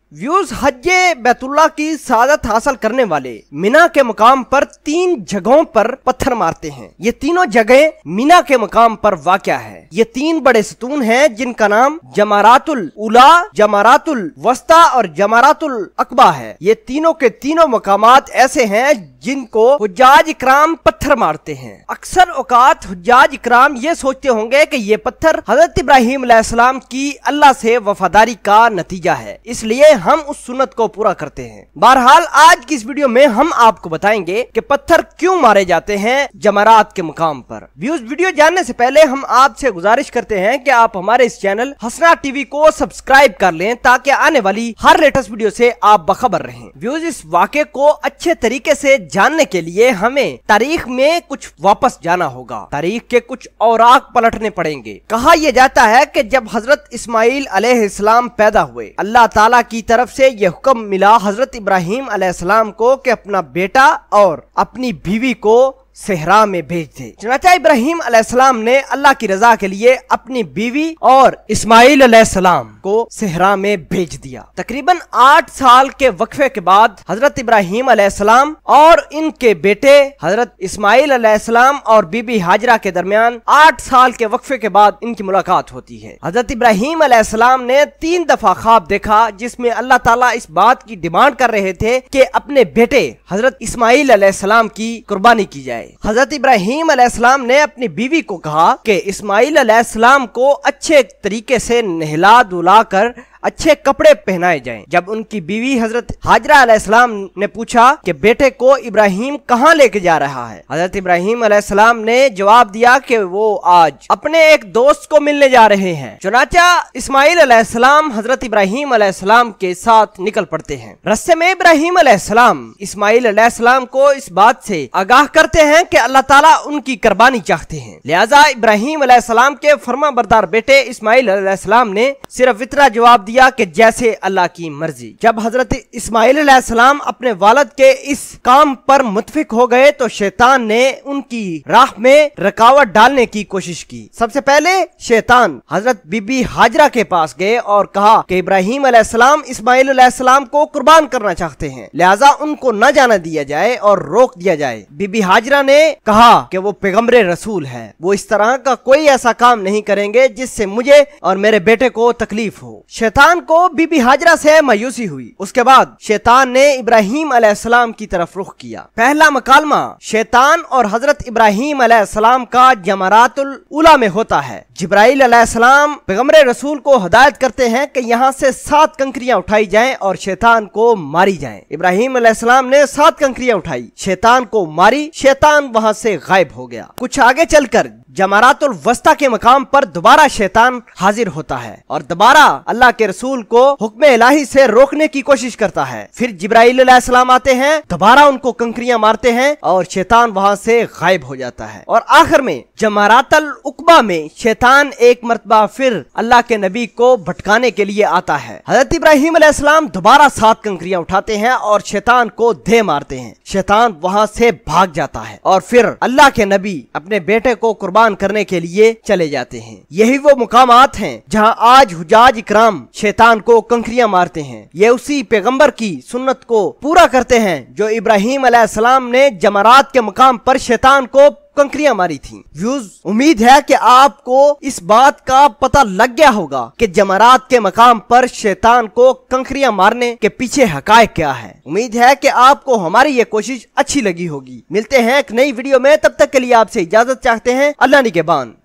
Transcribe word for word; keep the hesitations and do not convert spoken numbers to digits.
Views हज बैतुल्लाह की सादत हासिल करने वाले मिना के मकाम पर तीन जगहों पर पत्थर मारते हैं। ये तीनों जगह मिना के मकाम पर वाक़या है। ये तीन बड़े सतून हैं जिनका नाम जमारातुल उला, जमारातुल वस्ता और जमारातुल अकबा है। ये तीनों के तीनों मकामात ऐसे हैं जिनको हुज्जाज इकराम पत्थर मारते हैं। अक्सर औकात हुज्जाज इकराम ये सोचते होंगे कि ये पत्थर हजरत इब्राहिम अलैहिस्सलाम की अल्लाह से वफादारी का नतीजा है, इसलिए हम उस सुन्नत को पूरा करते हैं। बहरहाल आज की इस वीडियो में हम आपको बताएंगे कि पत्थर क्यों मारे जाते हैं जमारात के मकाम पर। व्यूज वीडियो जानने से पहले हम आपसे गुजारिश करते हैं कि आप हमारे इस चैनल हसना टीवी को सब्सक्राइब कर लें ताकि आने वाली हर लेटेस्ट वीडियो से आप बखबर रहें। व्यूज इस वाक़े को अच्छे तरीके से जानने के लिए हमें तारीख में कुछ वापस जाना होगा। तारीख के कुछ औराक पलटने पड़ेंगे। कहा यह जाता है कि जब हजरत इस्माइल अलैहिस्सलाम पैदा हुए, अल्लाह ताला की तरफ से यह हुक्म मिला हजरत इब्राहिम अलैहिस्सलाम को कि अपना बेटा और अपनी बीवी को सहरा में भेज दे। चुनांचे इब्राहिम अलैहिस्सलाम ने अल्लाह की रजा के लिए अपनी बीवी और इस्माइल अलैहिस्सलाम को सहरा में भेज दिया। तकरीबन आठ साल के वक्फे के बाद हजरत इब्राहिम अलैहिस्सलाम और इनके बेटे हजरत इस्माइल अलैहिस्सलाम और बीबी हाजरा के दरमियान आठ साल के वक्फे के बाद इनकी मुलाकात होती है। हजरत इब्राहिम अलैहिस्सलाम ने तीन दफा ख्वाब देखा जिसमें अल्लाह ताला इस बात की डिमांड कर रहे थे कि अपने बेटे हजरत इस्माइल अलैहिस्सलाम की कुर्बानी की जाए। हजरत इब्राहिम अलैहिस्सलाम ने अपनी बीवी को कहा कि इस्माइल अलैहिस्सलाम को अच्छे तरीके से नहला धुला कर अच्छे कपड़े पहनाए जाएं। जब उनकी बीवी हजरत हाजरा अलैहिस्सलाम ने पूछा कि बेटे को इब्राहिम कहाँ लेके जा रहा है, हजरत इब्राहिम अलैहिस्सलाम ने जवाब दिया कि वो आज अपने एक दोस्त को मिलने जा रहे हैं। चुनांचे इस्माइल अलैहिस्सलाम हजरत इब्राहिम अलैहिस्सलाम के साथ निकल पड़ते हैं। रास्ते में इब्राहिम अलैहिस्सलाम इस्माइल अलैहिस्सलाम को इस बात से आगाह करते हैं कि अल्लाह ताला उनकी कुर्बानी चाहते हैं, लिहाजा इब्राहिम अलैहिस्सलाम के फर्मा बरदार बेटे इस्माइल अलैहिस्सलाम ने सिर्फ इतना जवाब दिया कि जैसे अल्लाह की मर्जी। जब हजरत इस्माइल अलैहिस्सलाम अपने वालिद के इस काम पर मुतफिक हो गए तो शैतान ने उनकी राह में रुकावट डालने की कोशिश की। सबसे पहले शैतान हजरत बीबी हाजरा के पास गए और कहा कि इब्राहिम अलैहिस्सलाम इस्माइल अलैहिस्सलाम को कुर्बान करना चाहते हैं, लिहाजा उनको न जाने दिया जाए और रोक दिया जाए। बीबी हाजरा ने कहा कि वो पैगंबरे रसूल है, वो इस तरह का कोई ऐसा काम नहीं करेंगे जिससे मुझे और मेरे बेटे को तकलीफ हो। शैतान को बीबी हाजरा से मायूसी हुई। उसके बाद शैतान ने इब्राहिम अलैहिस्सलाम की तरफ रुख किया। पहला मुकालमा शैतान और हजरत इब्राहिम अलैहिस्सलाम का जमारातुल उला में होता है। जिब्राइल अलैहिस्सलाम पैगंबरे रसूल को हिदायत करते हैं कि यहाँ से सात कंकरियां उठाई जाएं और शैतान को मारी जाएं। इब्राहिम अलैहिस्सलाम ने सात कंकरियां उठाई, शैतान को मारी, शैतान वहां से गायब हो गया। कुछ आगे चलकर जमारातुल वस्ता के मकाम पर दोबारा शैतान हाजिर होता है और दोबारा अल्लाह के रसूल को हुक्म इलाही से रोकने की कोशिश करता है। फिर जिब्राइल अलैहिस्सलाम आते हैं, दोबारा उनको कंकरियां मारते हैं और शैतान वहां से गायब हो जाता है। और आखिर में जमारातुल उकबा में शैतान एक मर्तबा फिर अल्लाह के नबी को भटकाने के लिए आता है। हजरत इब्राहिम अलैहिस्सलाम दोबारा सात कंकरियां उठाते हैं और शैतान को दे मारते हैं। शैतान वहां से भाग जाता है और फिर अल्लाह के नबी अपने बेटे को कुर्बान करने के लिए चले जाते हैं। यही वो मुकामात हैं जहां आज हुज्जाज इकराम शैतान को कंकरियां मारते हैं। ये उसी पैगंबर की सुन्नत को पूरा करते हैं जो इब्राहिम अलैहिस्सलाम ने जमारात के मकाम पर शैतान को कंकरियां मारी थी। व्यूज उम्मीद है कि आपको इस बात का पता लग गया होगा कि जमारात के मकाम पर शैतान को कंकरियां मारने के पीछे हकायक क्या है। उम्मीद है कि आपको हमारी ये कोशिश अच्छी लगी होगी। मिलते हैं एक नई वीडियो में, तब तक के लिए आपसे इजाजत चाहते हैं। अल्लाह निगहबान।